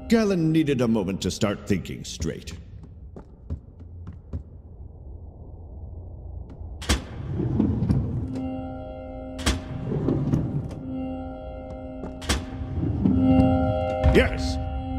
Galen needed a moment to start thinking straight. Yes!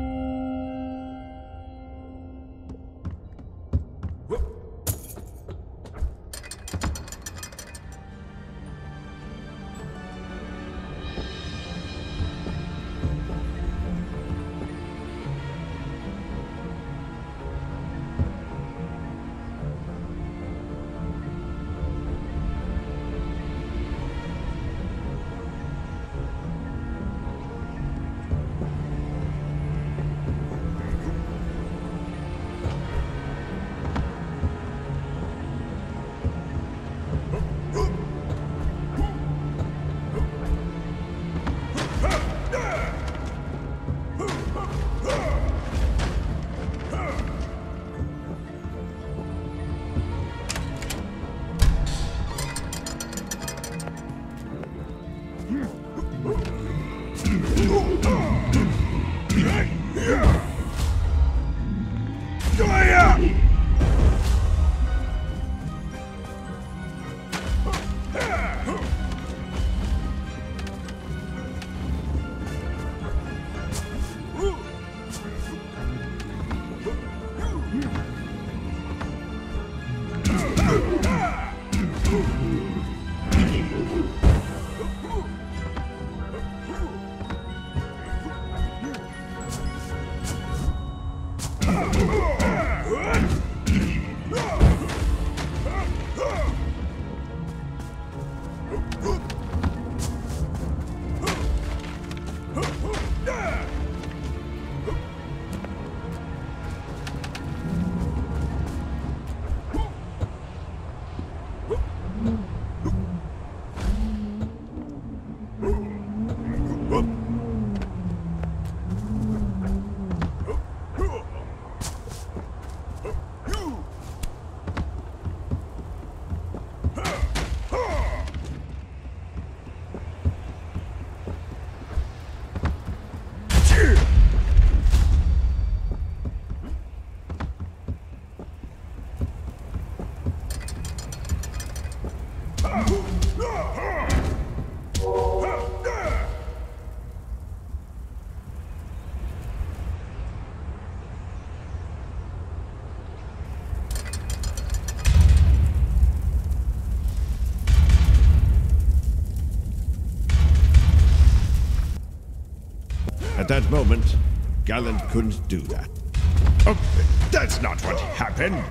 At that moment, Galen couldn't do that. Oh, that's not what happened.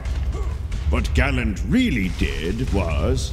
What Galen really did was...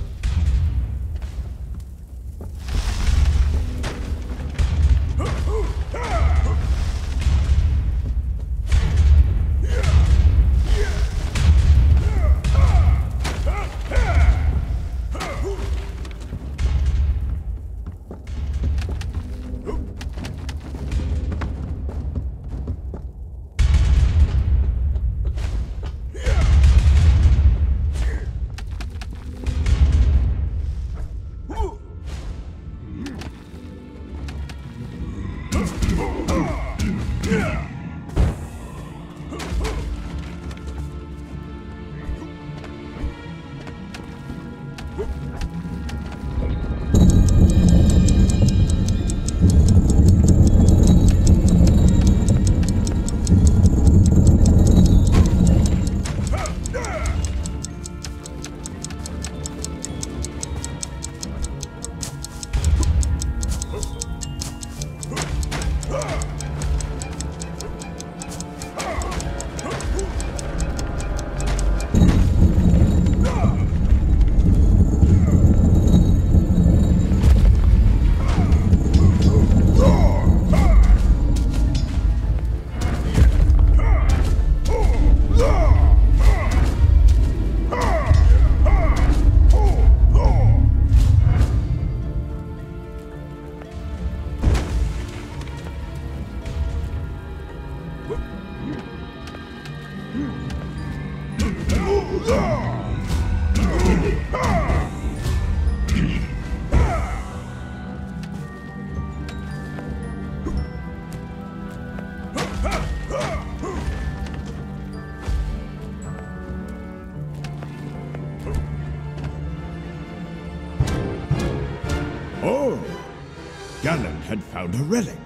Oh, Galland had found a relic.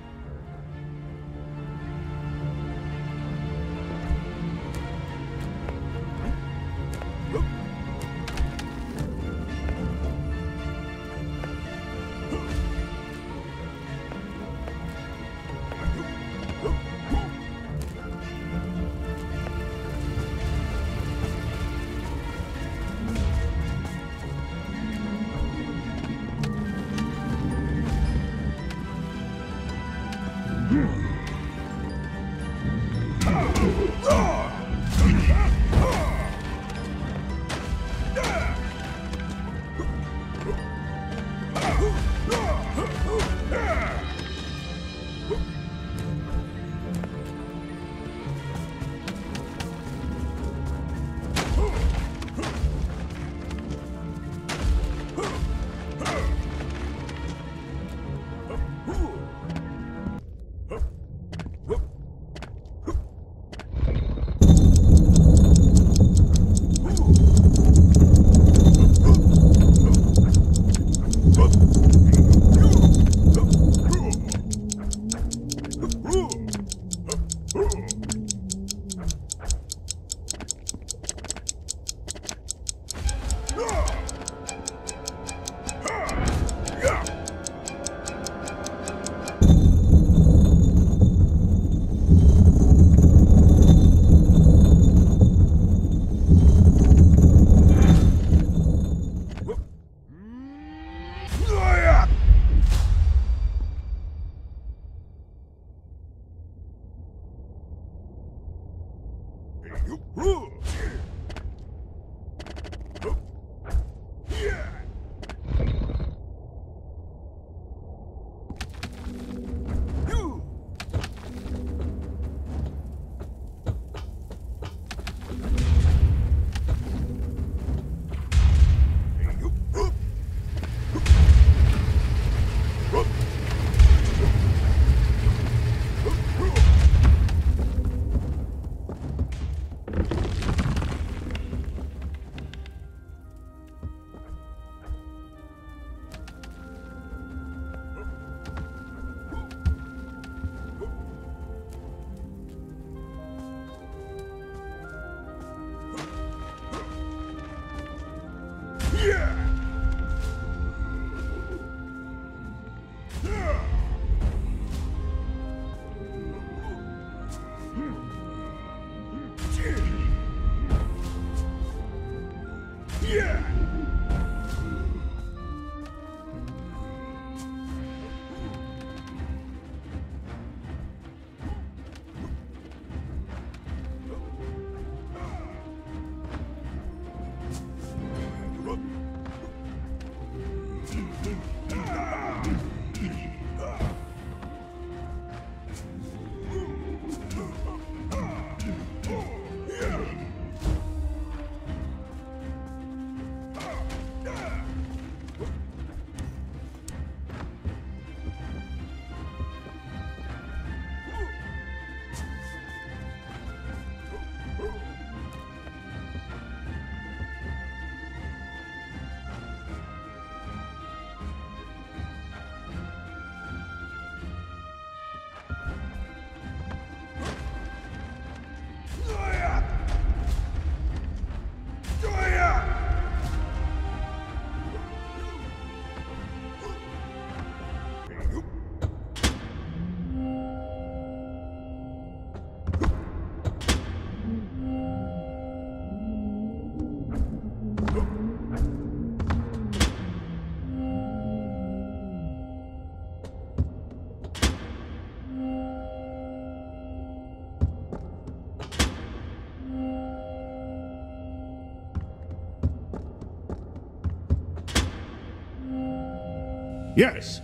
Yes.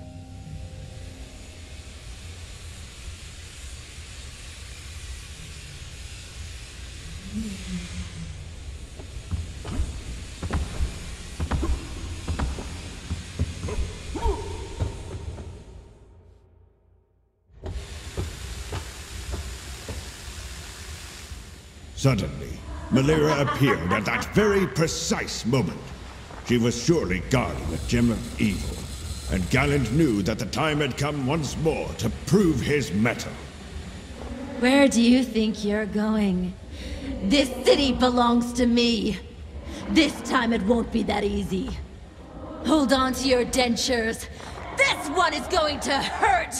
Suddenly, Malira appeared at that very precise moment. She was surely guarding a gem of evil. and Galland knew that the time had come once more to prove his mettle. Where do you think you're going? This city belongs to me. This time it won't be that easy. Hold on to your dentures. This one is going to hurt!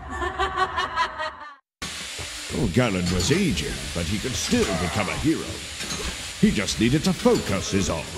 Oh, Galland was aging, but he could still become a hero. He just needed to focus is all.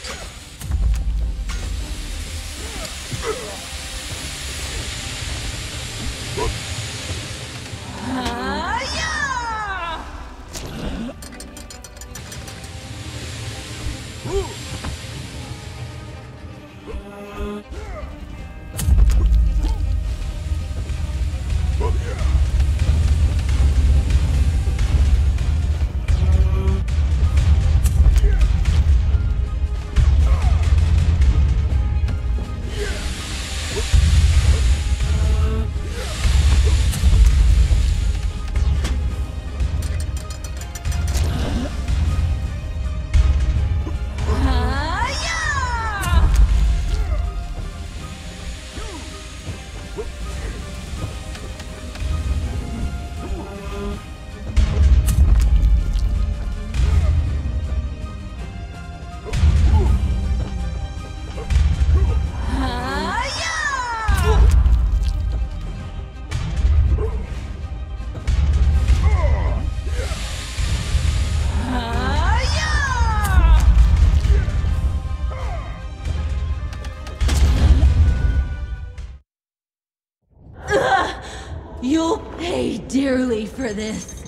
You'll pay dearly for this.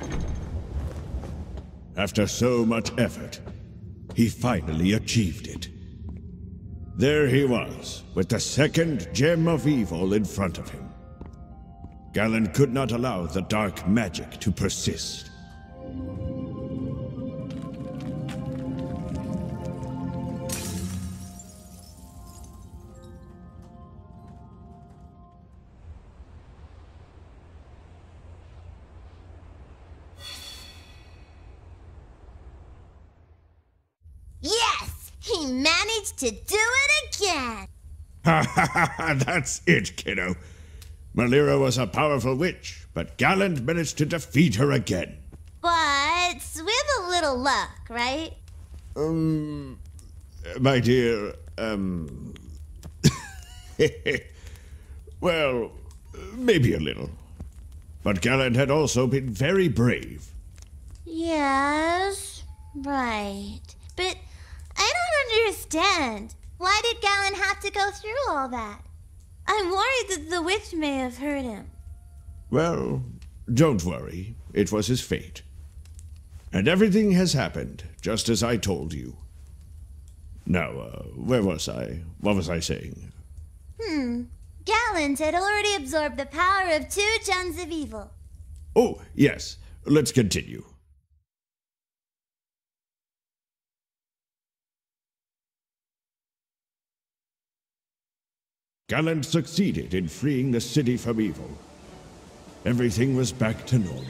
After so much effort, he finally achieved it. There he was, with the second gem of evil in front of him. Galland could not allow the dark magic to persist. Yes! He managed to do it again! Ha ha ha ha! That's it, kiddo. Melira was a powerful witch, but Galland managed to defeat her again. But with a little luck, right? My dear, well, maybe a little. But Galland had also been very brave. Yes, right. But I don't understand. Why did Galland have to go through all that? I'm worried that the witch may have hurt him. Well, don't worry. It was his fate. And everything has happened, just as I told you. Now, where was I? What was I saying? Galland had already absorbed the power of 2 gems of evil. Oh, yes. Let's continue. Galland succeeded in freeing the city from evil. Everything was back to normal.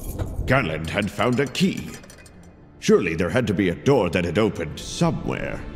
Galland had found a key. Surely there had to be a door that had opened somewhere.